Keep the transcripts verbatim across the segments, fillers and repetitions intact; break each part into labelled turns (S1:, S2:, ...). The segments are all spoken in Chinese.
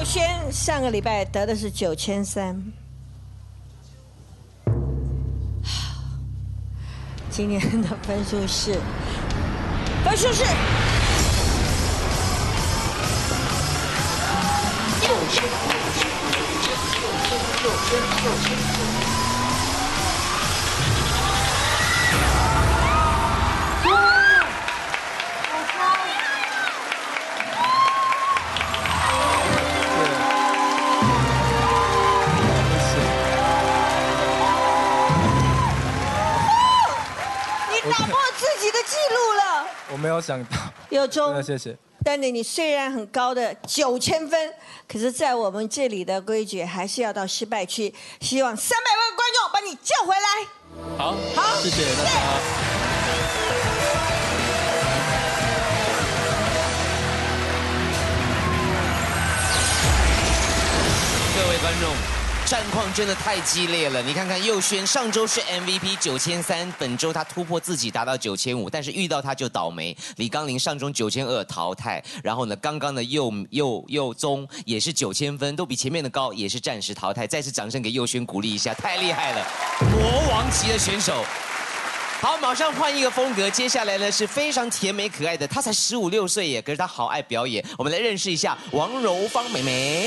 S1: 佑轩上个礼拜得的是九千三，今年的分数是，分数是
S2: 九千，九千，九千，九千，九千。
S1: 打破自己的记录了，
S3: 我没有想到。
S1: 有中，
S3: 谢谢。
S1: 但是你虽然很高的九千分，可是，在我们这里的规矩还是要到失败区。希望三百万观众把你叫回来。
S3: 好，
S1: 好，
S3: 谢谢大家。
S4: 各位观众。 战况真的太激烈了，你看看佑轩上周是 M V P 九千三，本周他突破自己达到九千五，但是遇到他就倒霉。李刚林上周九千二淘汰，然后呢，刚刚的佑佑佑宗也是九千分，都比前面的高，也是暂时淘汰。再次掌声给佑轩鼓励一下，太厉害了，魔王级的选手。好，马上换一个风格，接下来呢是非常甜美可爱的，她才十五六岁耶，可是她好爱表演。我们来认识一下王柔芳妹妹。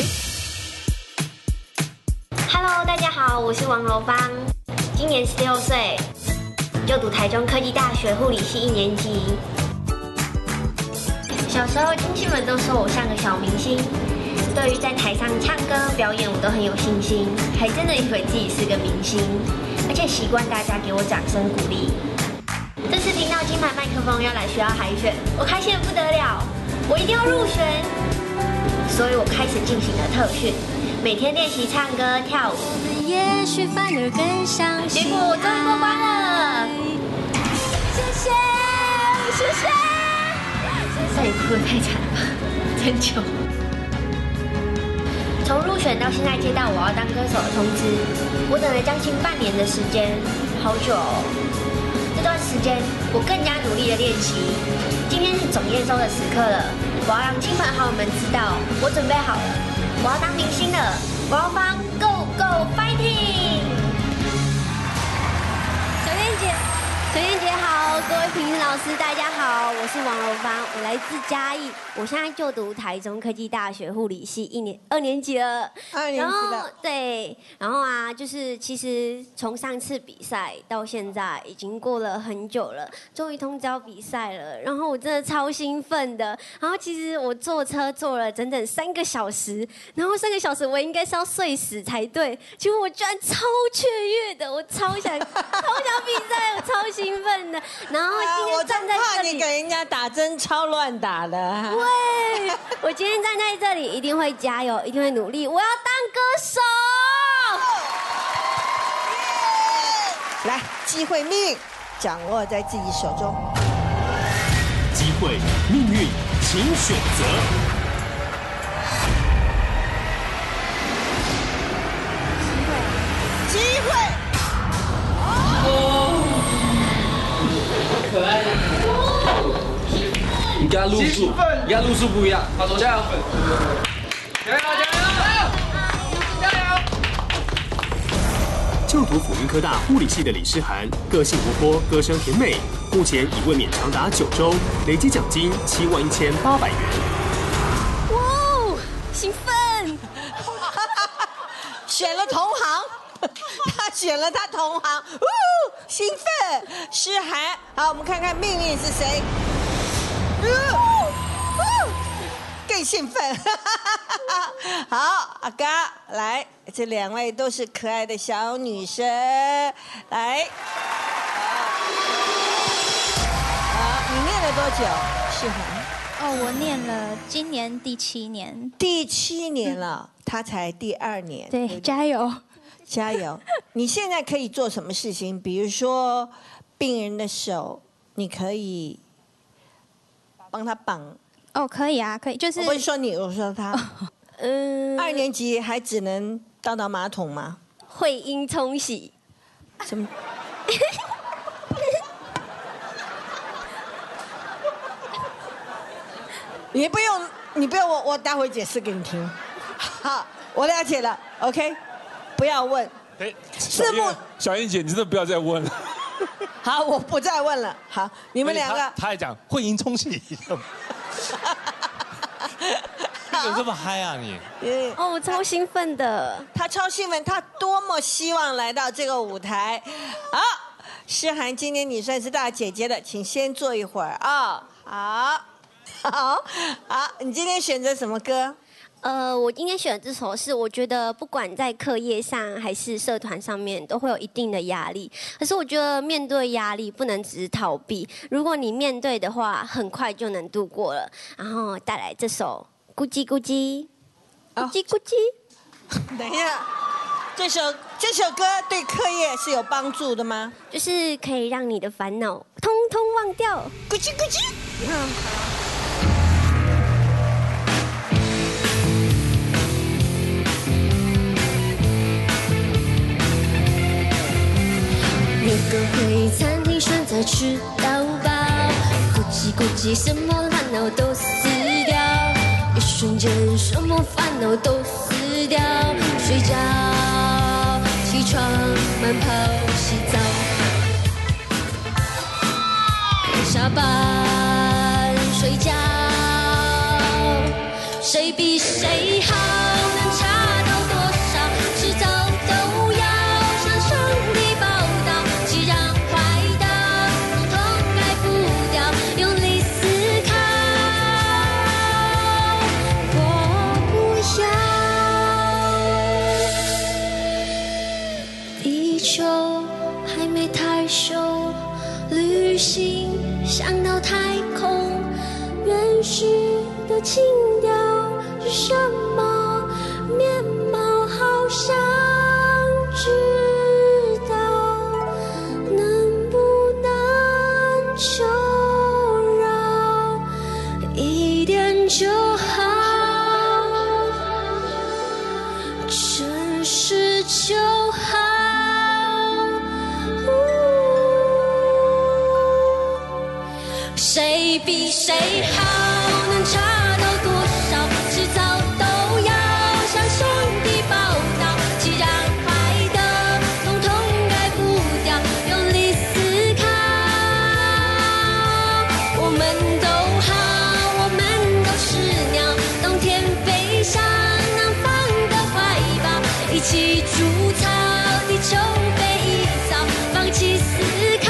S5: Hello， 大家好，我是王柔芳，今年十六岁，就读台中科技大学护理系一年级。小时候亲戚们都说我像个小明星，对于在台上唱歌表演我都很有信心，还真的以为自己是个明星，而且习惯大家给我掌声鼓励。这次听到金牌麦克风要来学校海选，我开心得不得了，我一定要入选，所以我开始进行了特训。 每天练习唱歌跳舞，也许反而更相信。结果我终于过关了，谢谢谢谢。再也哭得太惨了吧，真久。从入选到现在接到我要当歌手的通知，我等了将近半年的时间，好久哦。这段时间我更加努力的练习。今天是总验收的时刻了，我要让亲朋好友们知道我准备好了。 我要当明星了，王柔芳 ，Go Go Fighting！ 小燕姐，小燕姐好，各位评审老师大家好，我是王柔芳，我来自嘉义，我现在就读台中科技大学护理系一年二年级了，
S1: 二年级了，
S5: 对，然后啊，就是其实从上次比赛到现在已经过了很久了，终于通知要比赛了，然后我真的超兴奋的，然后其实我坐车坐了整整三个小时，然后三个小时我应该是要睡死才对，结果我居然超雀跃的，我超想超想比赛，我超兴奋的，然后今天站在这里，
S1: 我真怕你给人家打针超乱打的。
S5: 对，我今天站在这里一定会加油，一定会努力，我要当歌手。
S1: 来，机会命运掌握在自己手中。
S6: 机会命运，请选择。
S1: 机会。
S2: 哦，可爱的。
S7: 你跟他路数，你跟他路数不一样。加油！加油！
S2: 加油！加油！
S6: 就读辅仁科大护理系的李诗涵，个性活泼，歌声甜美，目前已卫冕长达九周，累计奖金七万一千八百元。
S5: 哇，兴奋！
S1: 选了同行，他选了他同行，呜，兴奋！诗涵，好，我们看看命运是谁。更兴奋，好，阿嘎来，这两位都是可爱的小女生，来，好，你念了多久？诗涵？
S8: 哦，我念了今年第七年，
S1: 第七年了，他才第二年，
S8: 对，对加油，
S1: 加油！你现在可以做什么事情？比如说，病人的手，你可以帮他绑。
S8: 哦，可以啊，可以，就是
S1: 我不是说你，我说他。嗯，二年级还只能倒倒马桶吗？
S5: 会阴冲洗。
S1: 什么？你不用，你不用我，我待会解释给你听。 好，我了解了 ，OK， 不要问。
S3: 哎，
S1: 字幕，
S3: 小燕姐，你真的不要再问了。
S1: 好，我不再问了。好，你们两个，
S3: 他他还讲会赢冲洗，你怎么这么嗨啊你？
S5: 哦，我超兴奋的，
S1: 他超兴奋，他多么希望来到这个舞台。好，诗涵，今天你算是大姐姐的，请先坐一会儿啊。好，好，好，你今天选择什么歌？
S5: 呃，我今天选的这首是我觉得不管在课业上还是社团上面都会有一定的压力，可是我觉得面对压力不能只是逃避，如果你面对的话，很快就能度过了。然后带来这首咕叽咕叽，咕叽咕叽。
S1: 等一下，这首这首歌对课业是有帮助的吗？
S5: 就是可以让你的烦恼通通忘掉。
S1: 咕叽咕叽。嗯。
S5: 约个会餐厅选择吃到饱，咕叽咕叽，什么烦恼都撕掉，一瞬间什么烦恼都撕掉。睡觉、起床、慢跑、洗澡，下班睡觉，谁比谁好？能差到多少？迟早都要向上帝报道。既然坏的统统改不掉，用力思考。我不要地球还没太熟，旅行想到太空，原始的情调是什么面貌？好想知道，能不能求饶一点就好？诚实就好。谁比谁好？能差到多少？迟早都要向上帝报道。既然坏的统统改不掉，用力思考。我们都好，我们都是鸟，冬天飞向南方的怀抱，一起筑巢，地球被一扫，放弃思考。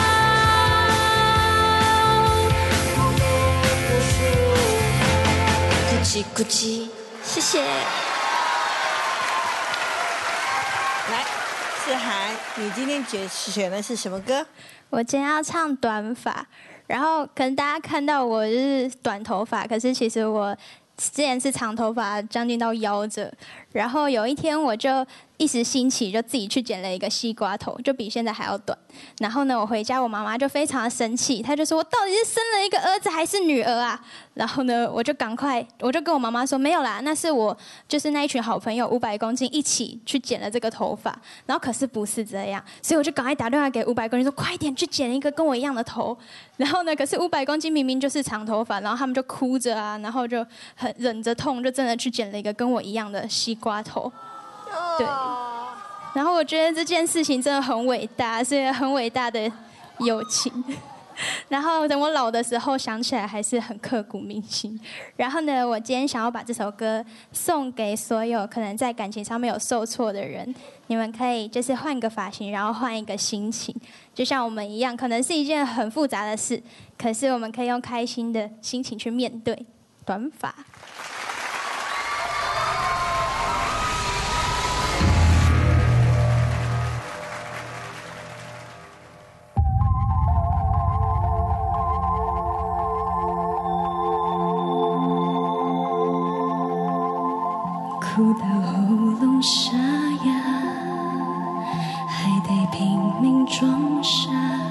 S5: 咕叽咕叽，谢谢。
S1: 来，诗涵，你今天选选的是什么歌？
S8: 我今天要唱短发，然后可能大家看到我是短头发，可是其实我之前是长头发，将近到腰着。然后有一天我就一时兴起，就自己去剪了一个西瓜头，就比现在还要短。然后呢，我回家，我妈妈就非常的生气，她就说我到底是生了一个儿子还是女儿啊？然后呢，我就赶快，我就跟我妈妈说没有啦，那是我就是那一群好朋友五百公斤一起去剪了这个头发。然后可是不是这样，所以我就赶快打电话给五百公斤说快点去剪一个跟我一样的头。然后呢，可是五百公斤明明就是长头发，然后他们就哭着啊，然后就很忍着痛，就真的去剪了一个跟我一样的西瓜头。对。然后我觉得这件事情真的很伟大，是很伟大的友情。然后等我老的时候想起来还是很刻骨铭心。然后呢，我今天想要把这首歌送给所有可能在感情上面有受挫的人，你们可以就是换个发型，然后换一个心情，就像我们一样，可能是一件很复杂的事，可是我们可以用开心的心情去面对。短发。
S9: 哭到喉咙沙哑，还得拼命装傻。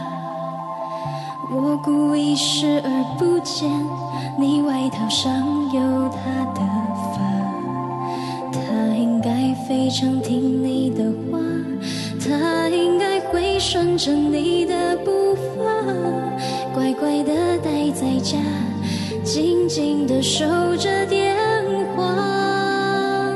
S9: 我故意视而不见，你外套上有他的发。他应该非常听你的话，他应该会顺着你的步伐，乖乖地待在家，静静地守着电话。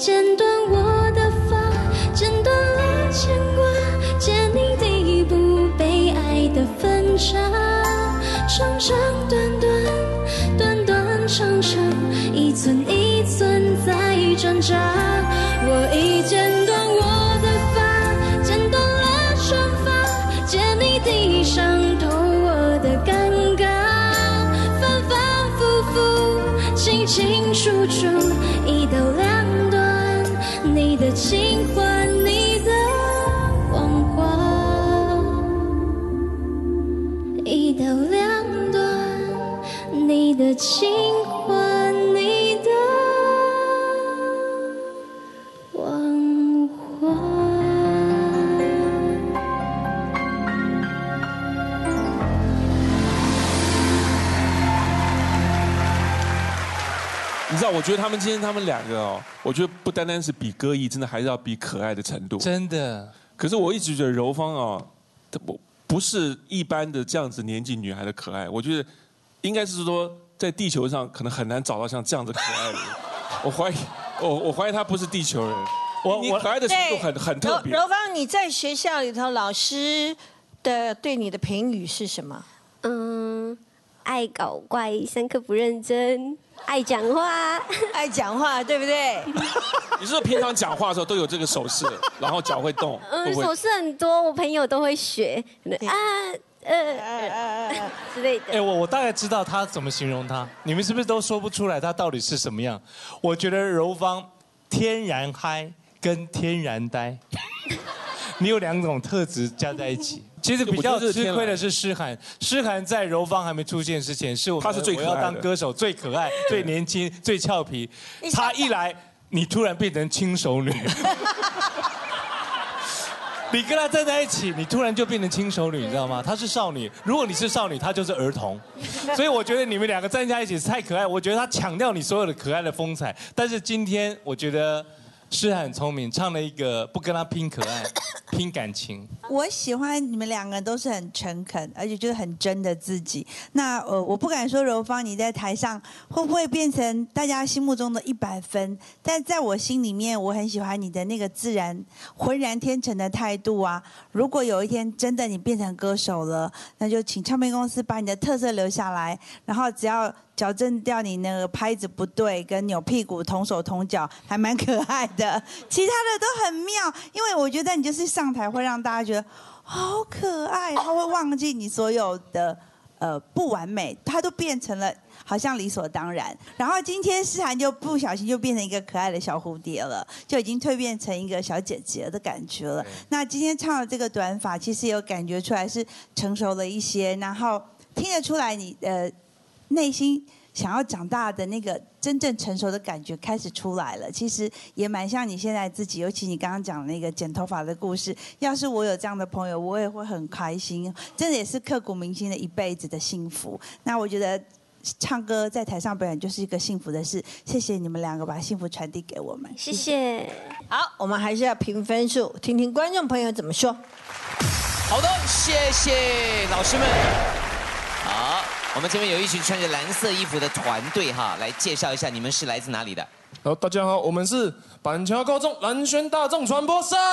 S9: 剪断我的发，剪断了牵挂，剪你第一步被爱的分岔，长长短短，短短长长，一寸一寸在挣扎。我已剪断我的发，剪断了长发，剪你地上透我的尴尬，反反复复，清清楚楚，一刀两断，你的情换你的谎话，一刀两断，你的情换你的谎话。
S3: 你知道，我觉得他们今天他们两个哦，我觉得不单单是比歌艺，真的还是要比可爱的程度。
S10: 真的。
S3: 可是我一直觉得柔芳哦，她不不是一般的这样子年纪女孩的可爱，我觉得应该是说在地球上可能很难找到像这样子可爱的人。我怀疑，我我怀疑她不是地球人。我我可爱的程度很很特别。
S1: 柔柔芳，你在学校里头，老师的对你的评语是什么？
S11: 嗯，爱搞怪，上课不认真，爱讲话，
S1: 爱讲话，对不对？
S3: 你是不是平常讲话的时候都有这个手势，然后脚会动？
S11: 嗯，
S3: 会不会
S11: 手势很多，我朋友都会学，啊呃呃之类的。
S10: 哎，我我大概知道他怎么形容他，你们是不是都说不出来他到底是什么样？我觉得柔芳天然嗨跟天然呆，你有两种特质加在一起。其实比较吃亏的是诗涵，诗涵在柔芳还没出现之前，是我
S3: 他是最可爱的
S10: 我要当歌手最可爱、最年轻、最俏皮。他一来，你突然变成轻熟女。你跟他站在一起，你突然就变成轻熟女，你知道吗？她是少女，如果你是少女，她就是儿童。所以我觉得你们两个站在一起太可爱，我觉得她抢掉你所有的可爱的风采。但是今天我觉得诗涵很聪明，唱了一个不跟她拼可爱，拼感情。
S12: 我喜欢你们两个都是很诚恳，而且就是很真的自己。那呃，我不敢说柔芳你在台上会不会变成大家心目中的一百分，但在我心里面，我很喜欢你的那个自然、浑然天成的态度啊。如果有一天真的你变成歌手了，那就请唱片公司把你的特色留下来，然后只要矫正掉你那个拍子不对，跟扭屁股、同手同脚，还蛮可爱的。其他的都很妙，因为我觉得你就是上台会让大家觉得好可爱，他会忘记你所有的呃不完美，他都变成了好像理所当然。然后今天诗涵就不小心就变成一个可爱的小蝴蝶了，就已经蜕变成一个小姐姐的感觉了。那今天唱的这个短发，其实有感觉出来是成熟了一些，然后听得出来你呃内心想要长大的那个真正成熟的感觉开始出来了，其实也蛮像你现在自己，尤其你刚刚讲那个剪头发的故事。要是我有这样的朋友，我也会很开心，真的也是刻骨铭心的一辈子的幸福。那我觉得唱歌在台上表演就是一个幸福的事，谢谢你们两个把幸福传递给我们，
S11: 谢谢。
S1: 好，我们还是要评分数，听听观众朋友怎么说。
S4: 好的，谢谢老师们。好。我们这边有一群穿着蓝色衣服的团队哈，来介绍一下你们是来自哪里的？
S13: 好，大家好，我们是板桥高中蓝轩大众传播社。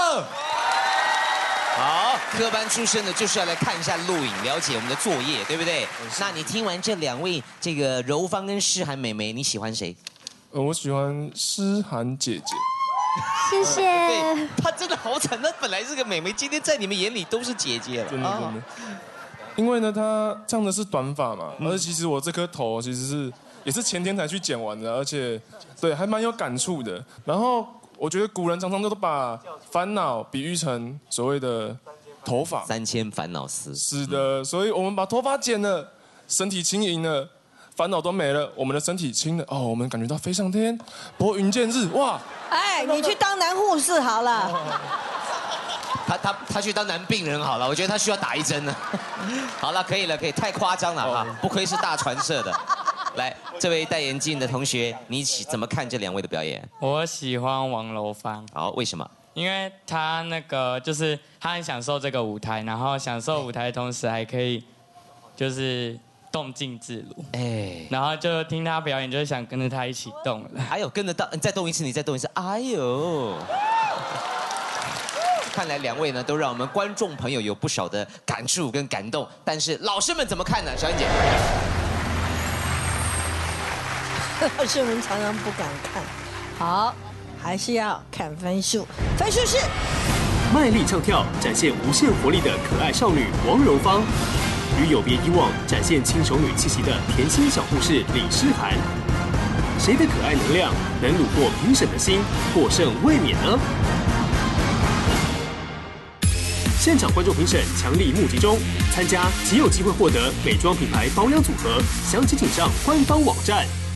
S4: 好，科班出身的就是要来看一下录影，了解我们的作业，对不对？那你听完这两位这个柔芳跟诗涵妹妹，你喜欢谁？
S13: 呃，我喜欢诗涵姐姐。
S11: 谢谢。
S4: 对，她真的好惨，她本来是个妹妹，今天在你们眼里都是姐姐了。
S13: 真的真的。因为呢，她唱的是短发嘛，而其实我这颗头其实是也是前天才去剪完的，而且对还蛮有感触的。然后我觉得古人常常都把烦恼比喻成所谓的头发，
S4: 三千烦恼丝。
S13: 是的，所以我们把头发剪了，身体轻盈了，烦恼都没了，我们的身体轻了，哦，我们感觉到飞上天，拨云见日，哇！
S1: 哎，你去当男护士好了。
S4: 他他他去当男病人好了，我觉得他需要打一针呢。好了，可以了，可以，太夸张了哈，不愧是大传社的。来，这位戴眼镜的同学，你怎么看这两位的表演？
S14: 我喜欢王柔芳。
S4: 好，为什么？
S14: 因为他那个就是他很享受这个舞台，然后享受舞台的同时还可以就是动静自如，
S4: 哎，
S14: 然后就听他表演，就想跟着他一起动了。
S4: 还有跟得到，你再动一次，你再动一次，哎呦！看来两位呢，都让我们观众朋友有不少的感触跟感动。但是老师们怎么看呢？小燕姐，
S1: 老师们常常不敢看。好，还是要看分数，分数是
S6: 卖力唱跳，展现无限活力的可爱少女王柔芳，与有别以往展现轻熟女气息的甜心小护士李诗涵。谁的可爱能量能虏获评审的心，获胜卫冕呢？现场观众评审强力募集中，参加即有机会获得美妆品牌保养组合，详情请上官方网站。